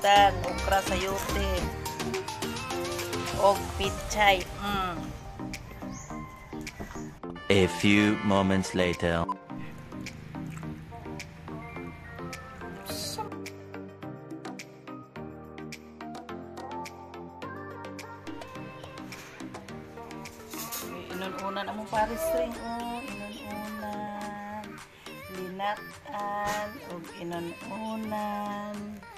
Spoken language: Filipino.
kalibutan, okra sayote, og pichay. A few moments later. Inun-onan among pares ring. Inun-onan, linatan, og inun-onan.